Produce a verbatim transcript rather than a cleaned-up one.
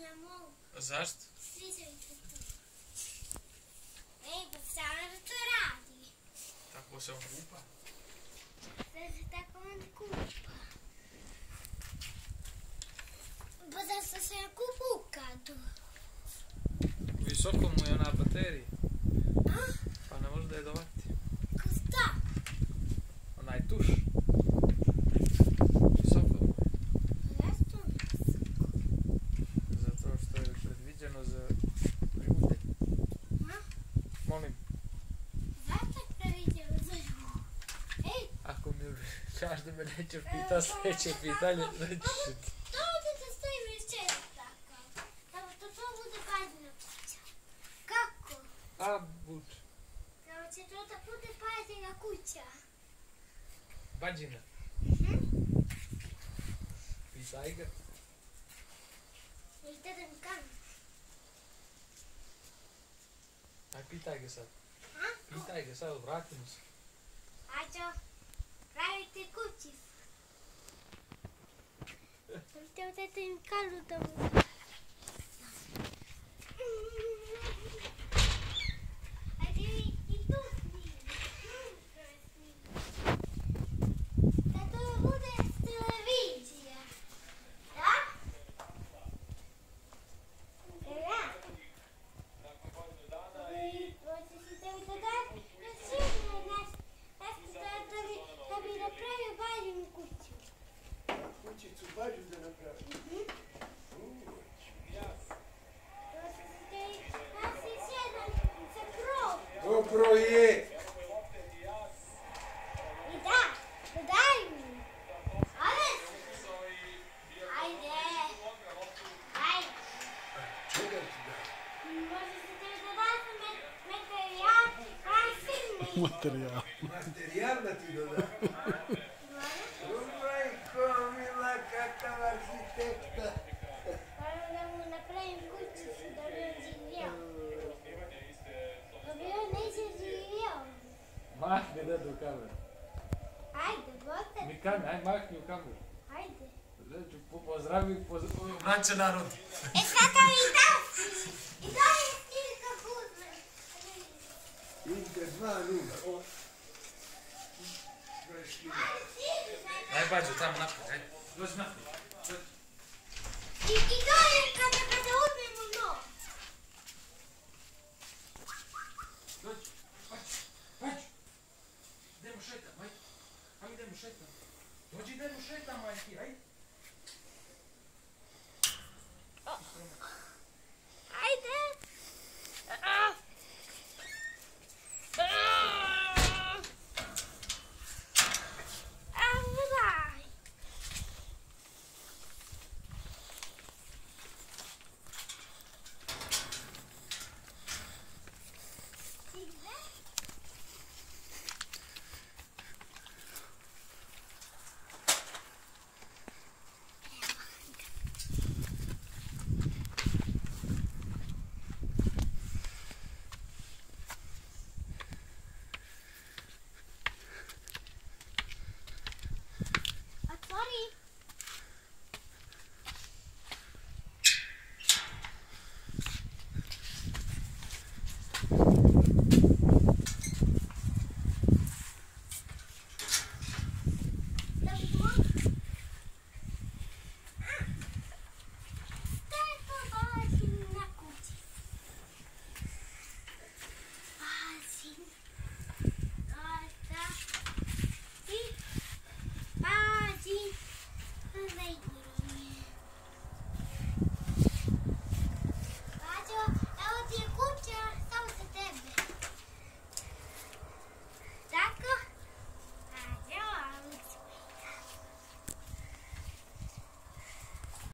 ne mogu. Zašto? Sviđajte to. Ej, pa samo da to radi. Tako se on kupa. Da se tako on kupa. Pa zašto se ja kupu u kadu? Visoko mu je ona baterija. A? Pa ne može da je dovati. Ko šta? Onaj tuš. Visoko mu je. Zašto on visoko? Zato što je predviđeno za ljude. A? Molim, Zašto je previđeno za ljude? Ej! ako mi kažeš da me nećeš pita sljedeće pitanje, reći ću ti. To ovdje da stojim još čest takav. Evo, to to bude pažnja kuća. Kako? A, buč. Evo će to da bude pažnja kuća. Bađina. Mhm. Pitaj ga. Jel te da mi kažem? Aj, pitaj ga sad. A? Pitaj ga sad, vratimo se. A čo? Pravite kući. Jel te ovdje da mi kažu da mu... Ajde i tu snimi. Da to bude televizija. Da? Da. Hoće si tebi da dati? Ja sigurno nas, nešto da bi, da bi napravio bađinu kuću. Kućicu bađu da napravi. Mhm. Hoće si tebi, ja si sjedan sa krov. Dobro je! I da, da daj mi. Ode. Ajde. Ajde. Čega ti da? Može se tebi da dati me, materijal, aj filmi. Materijal. Materijal da ti doda. Majko, mila, kakav arhitekta. Moram da mu napravim kućicu da bi on živio. Da bi on neće živio. Mahni dedo u kameru. Ajde, bote. Mi kamer, aj mahni u kameru. Ajde. Reću, pozdravi, pozdravi. Vraća narod. E sada mi dasi. I daj je stilka guzme. Inter dva nula. Prešli. Ajde, sidi. Aj, bađu, tamo naprijed, aj. Dođi naprijed.